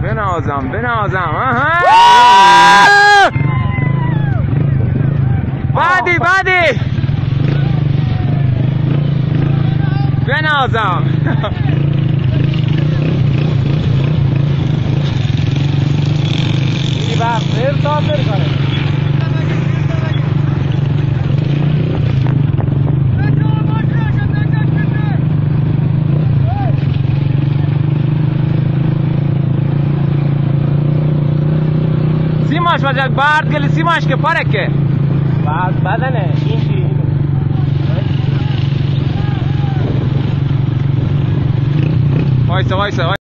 بنازم بعدی بنازم این وقت فر تا فر کنه سیماش بچه برد گلی سیماش که پرکه بدنه این وایسا